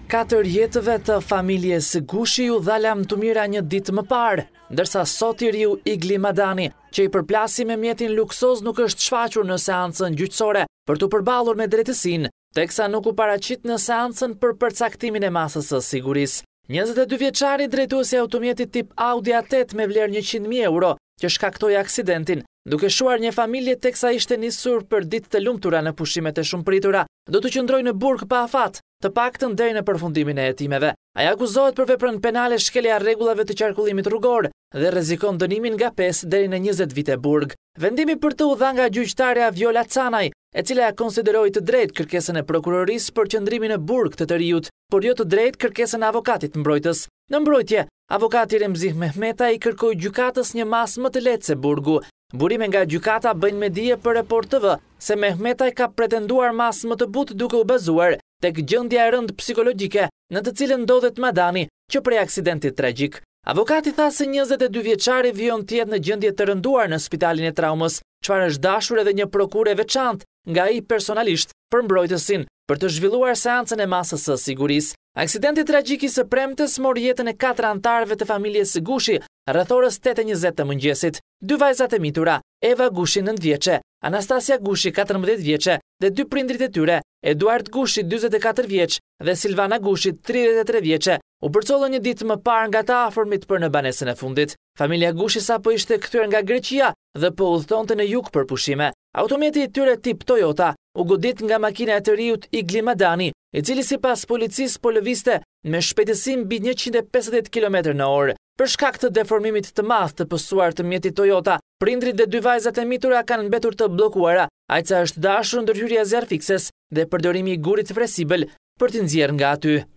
4 jetëve të familjes Gushi u dha lam të mira një ditë më parë, ndërsa sot i riu Igli Madani, që i përplasi me mjetin luksoz, nuk është shfaqur në seancën gjyqësore për të përballur me drejtësinë, teksa nuk u paraqit në seancën për përcaktimin e masës së sigurisë. 22 vjeçari drejtuesi i automjetit tip Audi A8 me vlerë 100.000 euro, që shkaktoi aksidentin, duke shuar një familje teksa ishte nisur për ditë të lumtura në pushimet e shumëpritura, do të qëndrojë në burg pa afat, të paktën deri në përfundimin e hetimeve. Ai akuzohet për veprën penale shkelja rregullave të qarkullimit rrugor dhe rrezikon dënimin nga 5 deri në 20 vite burg. Vendimi për të u dha nga gjyqtarja Viola Canaj, e cila konsideroi të drejtë kërkesën e prokurorisë për qëndrimin në burg të riut, por jo të drejtë kërkesën e avokatit mbrojtës. Në mbrojtje, avokati Remzi Mehmeta i kërkoi gjykatës një masë më të lehtë se burgu. Burime nga gjykata bëjnë me dije për Report TV se Mehmeta ka pretenduar masë më të butë duke u bazuar tek gjendja e rëndë psikologjike në të cilën ndodhet Madani që prej aksidentit tragjik. Avokati tha se 22 vjeçari vijon të jetë në gjendje të rënduar në spitalin e traumës, çfarë është dashur edhe një prokurë e veçantë nga ai personalisht për mbrojtësin për të zhvilluar seancën e masës së sigurisë. Aksidenti tragjik i së premtes mori jetën e 4 anëtarëve të familjes Gushi rreth orës 8:20 të mëngjesit. 2 vajzat e mitura, Eva Gushi 9 vjeçe, Anastasia Gushi 14 vjeçe dhe 2 prindrit e tyre, Eduard Gushi 44 vjeç dhe Silvana Gushi 33 vjeçe, u përcollën një ditë më parë nga të afërmit për në banesën e fundit. Familja Gushi sapo ishte kthyer nga Greqia dhe po udhëtonte në jug për pushime. Automjeti i tyre tip Toyota u godit nga makina e të riut Igli Madani, i cili sipas policisë po lëvizte me shpejtësi mbi 150 km/h. Për shkak të deformimit të madh të pësuar të mjetit Toyota, prindrit dhe 2 vajzat e mitura kanë mbetur të bllokuara. Ajca është dashur ndërhyrja zjarfikses dhe përdorimi i gurit fleksibël për t'i nxjerrë nga aty.